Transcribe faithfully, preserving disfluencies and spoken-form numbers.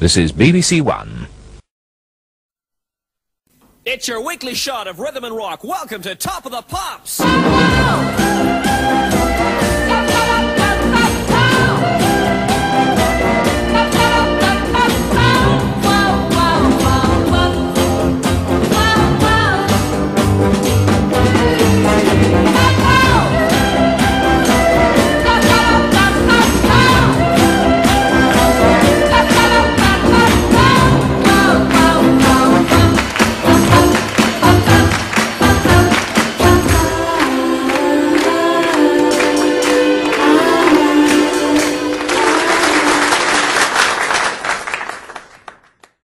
This is B B C One. It's your weekly shot of rhythm and rock. Welcome to Top of the Pops.